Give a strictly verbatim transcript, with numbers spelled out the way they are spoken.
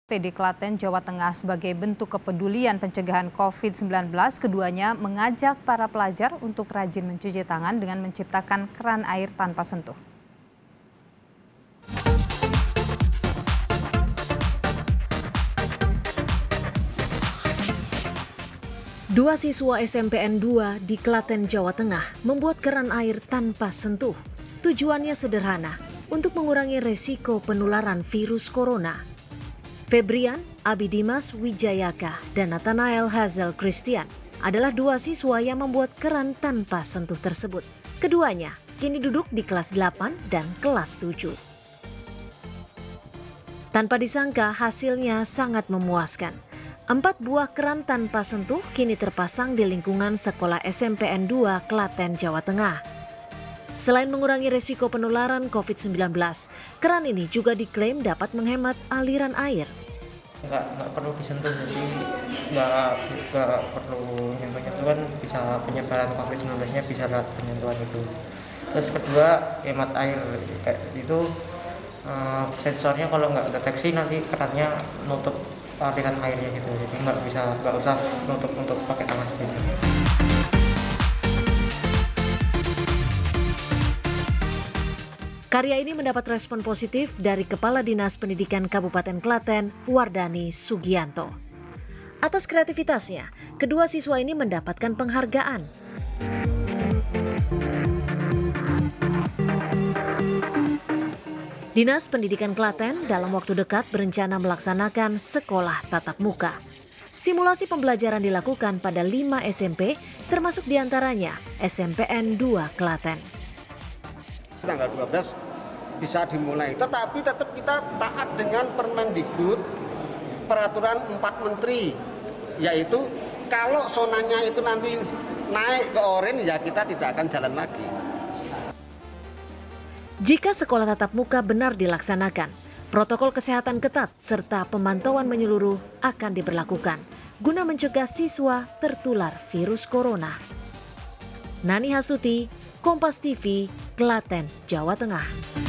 P D Klaten, Jawa Tengah sebagai bentuk kepedulian pencegahan COVID sembilan belas, keduanya mengajak para pelajar untuk rajin mencuci tangan dengan menciptakan keran air tanpa sentuh. Dua siswa S M P N dua di Klaten, Jawa Tengah membuat keran air tanpa sentuh. Tujuannya sederhana, untuk mengurangi resiko penularan virus corona. Febrian, Abidimas Wijayaka, dan Nathanael Hazel Christian adalah dua siswa yang membuat keran tanpa sentuh tersebut. Keduanya kini duduk di kelas delapan dan kelas tujuh. Tanpa disangka hasilnya sangat memuaskan. Empat buah keran tanpa sentuh kini terpasang di lingkungan sekolah S M P N dua Klaten, Jawa Tengah. Selain mengurangi resiko penularan COVID sembilan belas, keran ini juga diklaim dapat menghemat aliran air. Nggak, nggak perlu disentuh, jadi nggak, nggak perlu nyentuh-nyentuhan, bisa penyebaran COVID sembilan belas-nya bisa lewat penyentuhan itu. Terus kedua, hemat air. Kayak itu uh, sensornya kalau nggak deteksi nanti kerannya nutup aliran airnya gitu, jadi nggak bisa, nggak usah nutup untuk pakai tangan gitu. Karya ini mendapat respon positif dari Kepala Dinas Pendidikan Kabupaten Klaten, Wardani Sugianto. Atas kreativitasnya, kedua siswa ini mendapatkan penghargaan. Dinas Pendidikan Klaten dalam waktu dekat berencana melaksanakan sekolah tatap muka. Simulasi pembelajaran dilakukan pada lima S M P, termasuk diantaranya S M P N dua Klaten. Tanggal dua belas bisa dimulai, tetapi tetap kita taat dengan Permendikbud peraturan empat menteri, yaitu kalau zonanya itu nanti naik ke oranye ya kita tidak akan jalan lagi. Jika sekolah tatap muka benar dilaksanakan, protokol kesehatan ketat serta pemantauan menyeluruh akan diberlakukan guna mencegah siswa tertular virus corona. Nani Hasuti, Kompas T V, Klaten, Jawa Tengah.